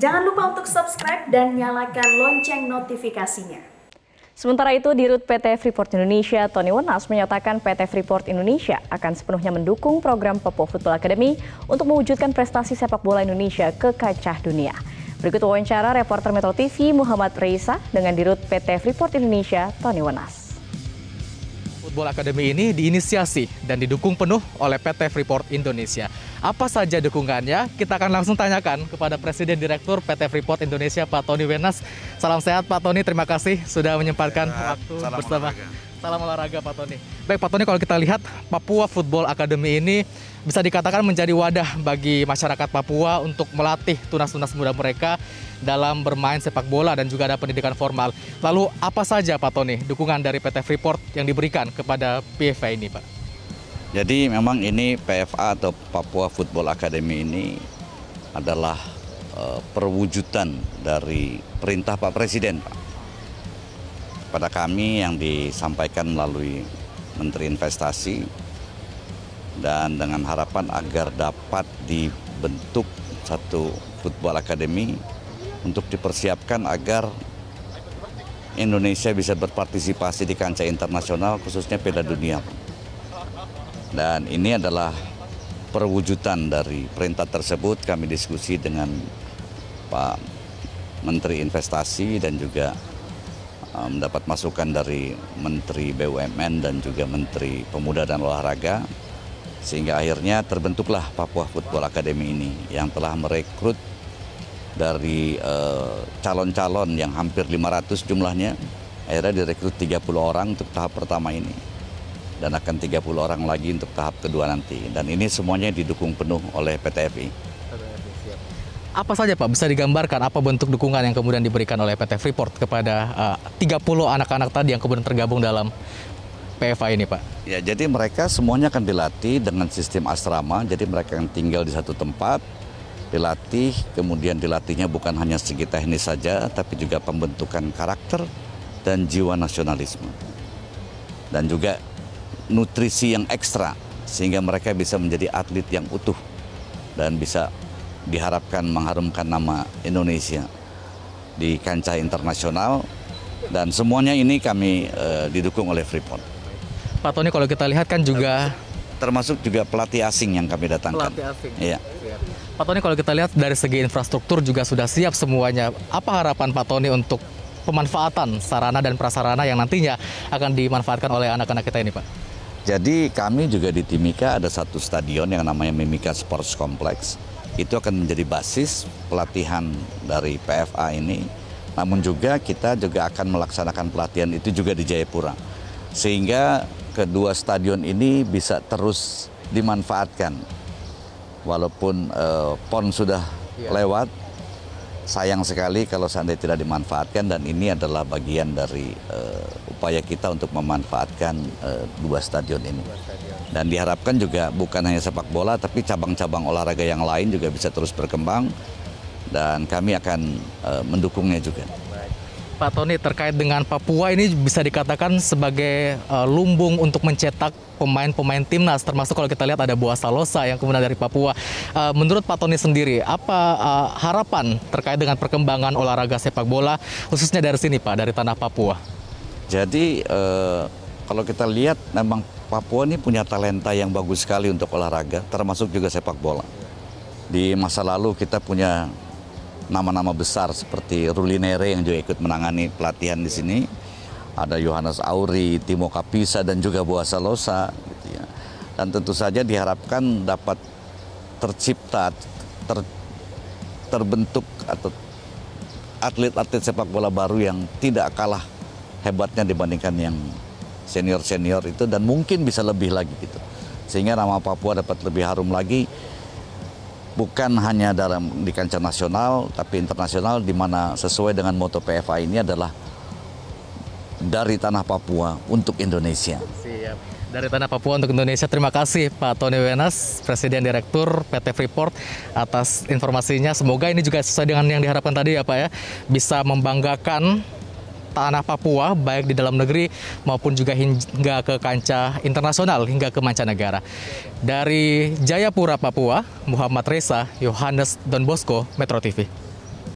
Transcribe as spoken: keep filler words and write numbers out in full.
Jangan lupa untuk subscribe dan nyalakan lonceng notifikasinya. Sementara itu, Dirut P T Freeport Indonesia, Tony Wenas, menyatakan P T Freeport Indonesia akan sepenuhnya mendukung program Papua Football Academy untuk mewujudkan prestasi sepak bola Indonesia ke kancah dunia. Berikut wawancara reporter Metro T V Muhammad Reisa dengan Dirut P T Freeport Indonesia, Tony Wenas. Football Academy ini diinisiasi dan didukung penuh oleh P T Freeport Indonesia. Apa saja dukungannya? Kita akan langsung tanyakan kepada Presiden Direktur P T Freeport Indonesia, Pak Tony Wenas. Salam sehat Pak Tony, terima kasih sudah menyempatkan sehat. Waktu Salam bersama. Olahraga. Salam olahraga Pak Tony. Baik Pak Tony, kalau kita lihat Papua Football Academy ini bisa dikatakan menjadi wadah bagi masyarakat Papua untuk melatih tunas-tunas muda mereka dalam bermain sepak bola dan juga ada pendidikan formal. Lalu apa saja Pak Tony dukungan dari P T Freeport yang diberikan kepada P F A ini Pak? Jadi memang ini P F A atau Papua Football Academy ini adalah uh, perwujudan dari perintah Pak Presiden Pak. Pada kami yang disampaikan melalui Menteri Investasi dan dengan harapan agar dapat dibentuk satu Football Academy untuk dipersiapkan agar Indonesia bisa berpartisipasi di kancah internasional khususnya Piala Dunia. Dan ini adalah perwujudan dari perintah tersebut. Kami diskusi dengan Pak Menteri Investasi dan juga mendapat masukan dari Menteri B U M N dan juga Menteri Pemuda dan Olahraga, sehingga akhirnya terbentuklah Papua Football Academy ini yang telah merekrut dari calon-calon uh, yang hampir lima ratus jumlahnya. Akhirnya direkrut tiga puluh orang untuk tahap pertama ini dan akan tiga puluh orang lagi untuk tahap kedua nanti, dan ini semuanya didukung penuh oleh P T F I. Apa saja Pak bisa digambarkan apa bentuk dukungan yang kemudian diberikan oleh P T Freeport kepada uh, tiga puluh anak-anak tadi yang kemudian tergabung dalam P F A ini Pak? Ya, jadi mereka semuanya akan dilatih dengan sistem asrama, jadi mereka akan tinggal di satu tempat, dilatih, kemudian dilatihnya bukan hanya segi teknis saja, tapi juga pembentukan karakter dan jiwa nasionalisme. Dan juga nutrisi yang ekstra, sehingga mereka bisa menjadi atlet yang utuh dan bisa diharapkan mengharumkan nama Indonesia di kancah internasional, dan semuanya ini kami uh, didukung oleh Freeport. Pak Tony, kalau kita lihat kan juga termasuk juga pelatih asing yang kami datangkan. Pelatih asing. Iya. Pak Tony, kalau kita lihat dari segi infrastruktur juga sudah siap semuanya. Apa harapan Pak Tony untuk pemanfaatan sarana dan prasarana yang nantinya akan dimanfaatkan oleh anak-anak kita ini Pak? Jadi kami juga di Timika ada satu stadion yang namanya Mimika Sports Complex. Itu akan menjadi basis pelatihan dari P F A ini. Namun juga kita juga akan melaksanakan pelatihan itu juga di Jayapura. Sehingga kedua stadion ini bisa terus dimanfaatkan. Walaupun eh, P O N sudah ya lewat, sayang sekali kalau seandainya tidak dimanfaatkan, dan ini adalah bagian dari uh, upaya kita untuk memanfaatkan uh, dua stadion ini. Dan diharapkan juga bukan hanya sepak bola, tapi cabang-cabang olahraga yang lain juga bisa terus berkembang, dan kami akan uh, mendukungnya juga. Pak Tony, terkait dengan Papua ini bisa dikatakan sebagai uh, lumbung untuk mencetak pemain-pemain timnas, termasuk kalau kita lihat ada Boa Salosa yang kemudian dari Papua. Uh, menurut Pak Tony sendiri, apa uh, harapan terkait dengan perkembangan olahraga sepak bola, khususnya dari sini Pak, dari tanah Papua? Jadi uh, kalau kita lihat memang Papua ini punya talenta yang bagus sekali untuk olahraga, termasuk juga sepak bola. Di masa lalu kita punya nama-nama besar seperti Ruli Nere yang juga ikut menangani pelatihan di sini. Ada Yohanes Auri, Timo Kapisa, dan juga Boa Salosa. Gitu ya. Dan tentu saja diharapkan dapat tercipta, ter, terbentuk atau atlet-atlet sepak bola baru yang tidak kalah hebatnya dibandingkan yang senior-senior itu, dan mungkin bisa lebih lagi gitu. Sehingga nama Papua dapat lebih harum lagi. Bukan hanya dalam di kancah nasional, tapi internasional, di mana sesuai dengan moto P F A ini adalah dari tanah Papua untuk Indonesia. Siap. Dari tanah Papua untuk Indonesia. Terima kasih Pak Tony Wenas, Presiden Direktur P T Freeport, atas informasinya. Semoga ini juga sesuai dengan yang diharapkan tadi ya Pak ya, bisa membanggakan tanah Papua, baik di dalam negeri maupun juga hingga ke kancah internasional, hingga ke mancanegara. Dari Jayapura, Papua, Muhammad Reisa, Yohanes Don Bosco, Metro T V.